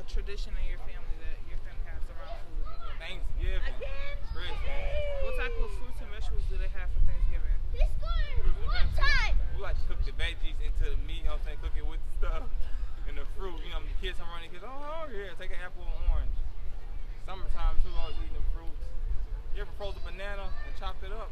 tradition in your family that your family has around food? Thanksgiving, Christmas. What type of fruits and vegetables do they have for Thanksgiving? Fruits and vegetables. We like to cook the veggies into the meat, you know what I'm saying? Cook it with the stuff and the fruit. You know, the kids come running, kids, oh, here, take an apple and orange. Summertime too, always eating them fruits. You ever froze a banana and chopped it up?